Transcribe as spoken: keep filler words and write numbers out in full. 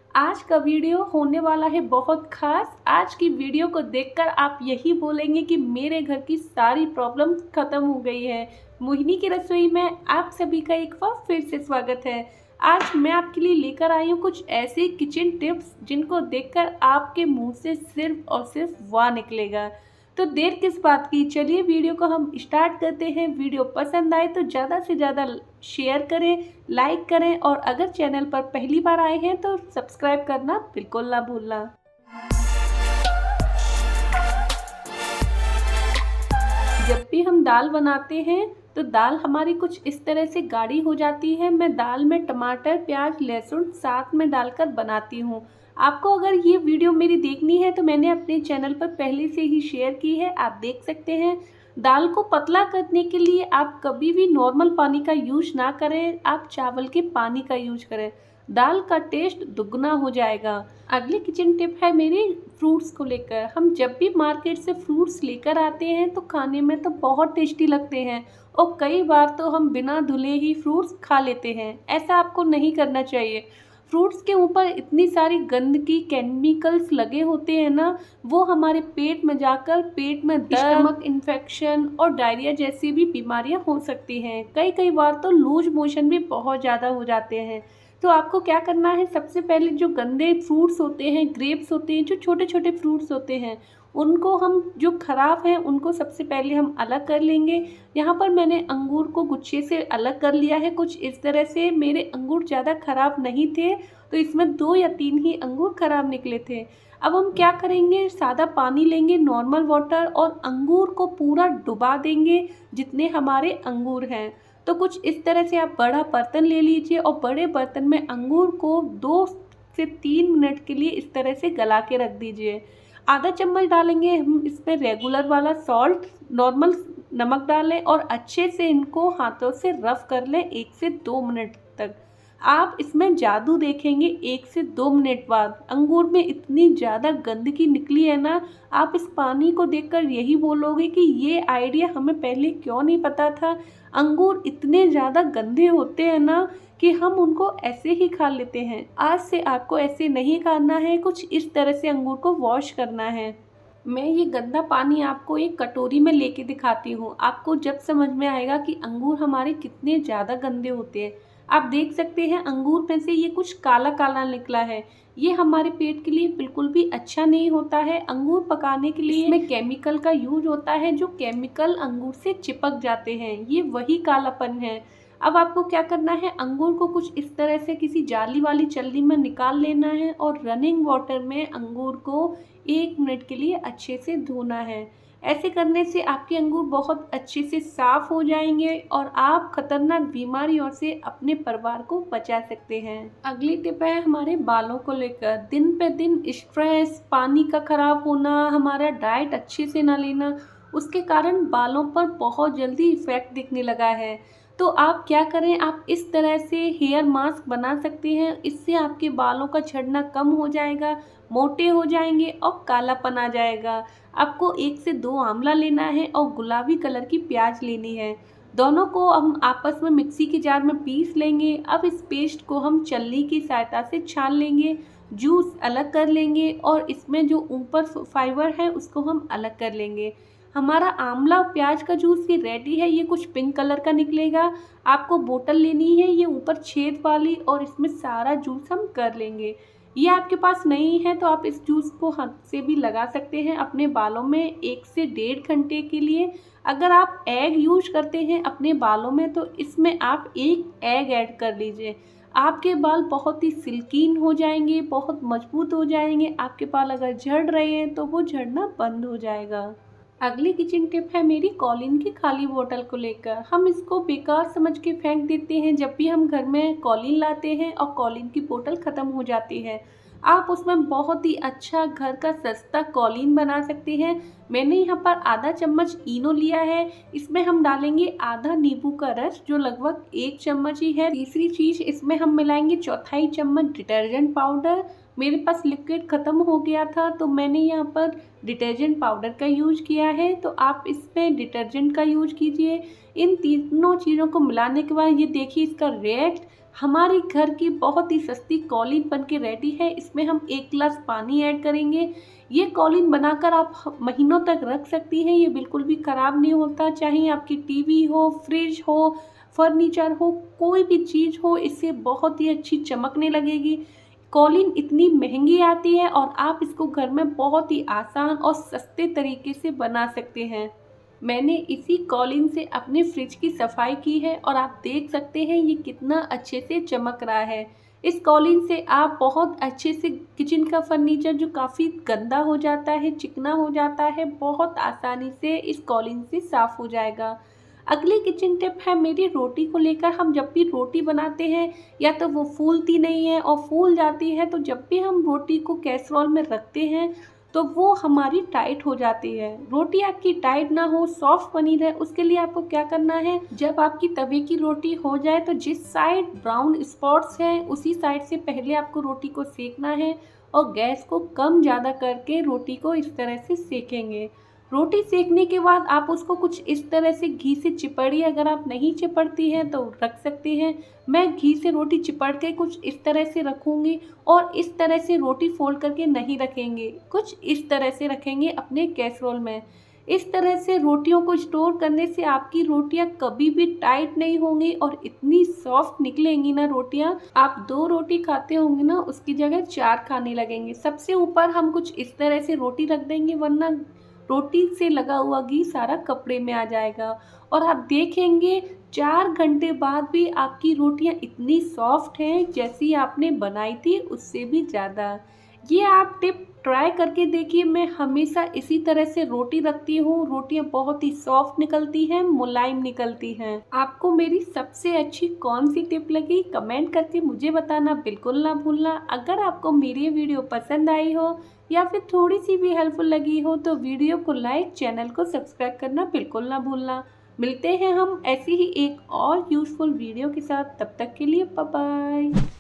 आज का वीडियो होने वाला है बहुत खास। आज की वीडियो को देखकर आप यही बोलेंगे कि मेरे घर की सारी प्रॉब्लम खत्म हो गई है। मोहिनी की रसोई में आप सभी का एक बार फिर से स्वागत है। आज मैं आपके लिए लेकर आई हूँ कुछ ऐसे किचन टिप्स जिनको देखकर आपके मुंह से सिर्फ और सिर्फ वाह निकलेगा। तो देर किस बात की, चलिए वीडियो को हम स्टार्ट करते हैं। वीडियो पसंद आए तो ज़्यादा से ज़्यादा शेयर करें, लाइक करें और अगर चैनल पर पहली बार आए हैं तो सब्सक्राइब करना बिल्कुल ना भूलना। जब भी हम दाल बनाते हैं तो दाल हमारी कुछ इस तरह से गाढ़ी हो जाती है। मैं दाल में टमाटर, प्याज, लहसुन साथ में डालकर बनाती हूँ। आपको अगर ये वीडियो मेरी देखनी है तो मैंने अपने चैनल पर पहले से ही शेयर की है, आप देख सकते हैं। दाल को पतला करने के लिए आप कभी भी नॉर्मल पानी का यूज ना करें, आप चावल के पानी का यूज करें। दाल का टेस्ट दुगना हो जाएगा। अगली किचन टिप है मेरी फ्रूट्स को लेकर। हम जब भी मार्केट से फ्रूट्स लेकर आते हैं तो खाने में तो बहुत टेस्टी लगते हैं और कई बार तो हम बिना धुले ही फ्रूट्स खा लेते हैं। ऐसा आपको नहीं करना चाहिए। फ्रूट्स के ऊपर इतनी सारी गंदगी, केमिकल्स लगे होते हैं ना, वो हमारे पेट में जाकर पेट में दर्द, स्टमक इन्फेक्शन और डायरिया जैसी भी बीमारियां हो सकती हैं। कई कई बार तो लूज मोशन भी बहुत ज़्यादा हो जाते हैं। तो आपको क्या करना है, सबसे पहले जो गंदे फ्रूट्स होते हैं, ग्रेप्स होते हैं, जो छोटे छोटे फ्रूट्स होते हैं, उनको हम जो ख़राब हैं उनको सबसे पहले हम अलग कर लेंगे। यहाँ पर मैंने अंगूर को गुच्छे से अलग कर लिया है। कुछ इस तरह से मेरे अंगूर ज़्यादा ख़राब नहीं थे तो इसमें दो या तीन ही अंगूर ख़राब निकले थे। अब हम क्या करेंगे, सादा पानी लेंगे, नॉर्मल वाटर, और अंगूर को पूरा डुबा देंगे जितने हमारे अंगूर हैं। तो कुछ इस तरह से आप बड़ा बर्तन ले लीजिए और बड़े बर्तन में अंगूर को दो से तीन मिनट के लिए इस तरह से गला के रख दीजिए। आधा चम्मच डालेंगे हम इसमें रेगुलर वाला सॉल्ट, नॉर्मल नमक डालें और अच्छे से इनको हाथों से रफ कर लें एक से दो मिनट तक। आप इसमें जादू देखेंगे एक से दो मिनट बाद। अंगूर में इतनी ज़्यादा गंदगी निकली है ना, आप इस पानी को देखकर यही बोलोगे कि ये आइडिया हमें पहले क्यों नहीं पता था। अंगूर इतने ज़्यादा गंदे होते हैं ना कि हम उनको ऐसे ही खा लेते हैं। आज से आपको ऐसे नहीं खाना है, कुछ इस तरह से अंगूर को वॉश करना है। मैं ये गंदा पानी आपको एक कटोरी में लेके दिखाती हूँ। आपको जब समझ में आएगा कि अंगूर हमारे कितने ज़्यादा गंदे होते हैं। आप देख सकते हैं अंगूर में से ये कुछ काला काला निकला है। ये हमारे पेट के लिए बिल्कुल भी अच्छा नहीं होता है। अंगूर पकाने के लिए इसमें केमिकल का यूज होता है, जो केमिकल अंगूर से चिपक जाते हैं, ये वही कालापन है। अब आपको क्या करना है, अंगूर को कुछ इस तरह से किसी जाली वाली छलनी में निकाल लेना है और रनिंग वाटर में अंगूर को एक मिनट के लिए अच्छे से धोना है। ऐसे करने से आपके अंगूर बहुत अच्छे से साफ हो जाएंगे और आप खतरनाक बीमारियों से अपने परिवार को बचा सकते हैं। अगली टिप है हमारे बालों को लेकर। दिन पे दिन स्ट्रेस, पानी का खराब होना, हमारा डाइट अच्छे से ना लेना, उसके कारण बालों पर बहुत जल्दी इफेक्ट दिखने लगा है। तो आप क्या करें, आप इस तरह से हेयर मास्क बना सकते हैं। इससे आपके बालों का झड़ना कम हो जाएगा, मोटे हो जाएंगे और कालापन आ जाएगा। आपको एक से दो आंवला लेना है और गुलाबी कलर की प्याज लेनी है। दोनों को हम आपस में मिक्सी के जार में पीस लेंगे। अब इस पेस्ट को हम छलनी की सहायता से छान लेंगे, जूस अलग कर लेंगे और इसमें जो ऊपर फाइबर है उसको हम अलग कर लेंगे। हमारा आंवला और प्याज का जूस ये रेडी है। ये कुछ पिंक कलर का निकलेगा। आपको बोतल लेनी है, ये ऊपर छेद वाली, और इसमें सारा जूस हम कर लेंगे। ये आपके पास नहीं है तो आप इस जूस को हाथ से भी लगा सकते हैं अपने बालों में एक से डेढ़ घंटे के लिए। अगर आप एग यूज करते हैं अपने बालों में तो इसमें आप एक एग ऐड कर लीजिए। आपके बाल बहुत ही सिल्कीन हो जाएंगे, बहुत मजबूत हो जाएंगे। आपके बाल अगर झड़ रहे हैं तो वो झड़ना बंद हो जाएगा। अगली किचन टिप है मेरी कॉलिन की खाली बोतल को लेकर। हम इसको बेकार समझ के फेंक देते हैं जब भी हम घर में कॉलिन लाते हैं और कॉलिन की बोतल ख़त्म हो जाती है। आप उसमें बहुत ही अच्छा घर का सस्ता कॉलिन बना सकते हैं। मैंने यहाँ पर आधा चम्मच इनो लिया है। इसमें हम डालेंगे आधा नींबू का रस, जो लगभग एक चम्मच ही है। तीसरी चीज़, इसमें हम मिलाएंगे चौथाई चम्मच डिटर्जेंट पाउडर। मेरे पास लिक्विड ख़त्म हो गया था तो मैंने यहाँ पर डिटर्जेंट पाउडर का यूज किया है, तो आप इसमें डिटर्जेंट का यूज कीजिए। इन तीनों चीज़ों को मिलाने के बाद ये देखिए इसका रेट हमारे घर की बहुत ही सस्ती कॉलिन बन के रेडी है। इसमें हम एक गिलास पानी ऐड करेंगे। ये कॉलिन बनाकर आप महीनों तक रख सकती हैं, ये बिल्कुल भी ख़राब नहीं होता। चाहे आपकी टीवी हो, फ्रिज हो, फर्नीचर हो, कोई भी चीज़ हो, इससे बहुत ही अच्छी चमकने लगेगी। कॉलिन इतनी महंगी आती है और आप इसको घर में बहुत ही आसान और सस्ते तरीके से बना सकते हैं। मैंने इसी कॉलिन से अपने फ्रिज की सफाई की है और आप देख सकते हैं ये कितना अच्छे से चमक रहा है। इस कॉलिन से आप बहुत अच्छे से किचन का फर्नीचर जो काफ़ी गंदा हो जाता है, चिकना हो जाता है, बहुत आसानी से इस कॉलिन से साफ़ हो जाएगा। अगली किचन टिप है मेरी रोटी को लेकर। हम जब भी रोटी बनाते हैं या तो वो फूलती नहीं है और फूल जाती है, तो जब भी हम रोटी को कैसरोल में रखते हैं तो वो हमारी टाइट हो जाती है। रोटी आपकी टाइट ना हो, सॉफ्ट बनी रहे, उसके लिए आपको क्या करना है, जब आपकी तवे की रोटी हो जाए तो जिस साइड ब्राउन स्पॉट्स हैं उसी साइड से पहले आपको रोटी को सेकना है और गैस को कम ज़्यादा करके रोटी को इस तरह से सेकेंगे। रोटी सेकने के बाद आप उसको कुछ इस तरह से घी से चिपड़िए। अगर आप नहीं चिपड़ती हैं तो रख सकते हैं। मैं घी से रोटी चिपड़ के कुछ इस तरह से रखूँगी और इस तरह से रोटी फोल्ड करके नहीं रखेंगे, कुछ इस तरह से रखेंगे अपने कैसरोल में। इस तरह से रोटियों को स्टोर करने से आपकी रोटियां कभी भी टाइट नहीं होंगी और इतनी सॉफ्ट निकलेंगी ना रोटियां, आप दो रोटी खाते होंगे ना उसकी जगह चार खाने लगेंगे। सबसे ऊपर हम कुछ इस तरह से रोटी रख देंगे, वरना रोटी से लगा हुआ घी सारा कपड़े में आ जाएगा और आप देखेंगे चार घंटे बाद भी आपकी रोटियां इतनी सॉफ्ट हैं जैसी आपने बनाई थी उससे भी ज़्यादा। ये आप टिप ट्राई करके देखिए। मैं हमेशा इसी तरह से रोटी रखती हूँ, रोटियां बहुत ही सॉफ्ट निकलती हैं, मुलायम निकलती हैं। आपको मेरी सबसे अच्छी कौन सी टिप लगी कमेंट करके मुझे बताना बिल्कुल ना भूलना। अगर आपको मेरी वीडियो पसंद आई हो या फिर थोड़ी सी भी हेल्पफुल लगी हो तो वीडियो को लाइक, चैनल को सब्सक्राइब करना बिल्कुल ना भूलना। मिलते हैं हम ऐसी ही एक और यूज़फुल वीडियो के साथ, तब तक के लिए बाय बाय।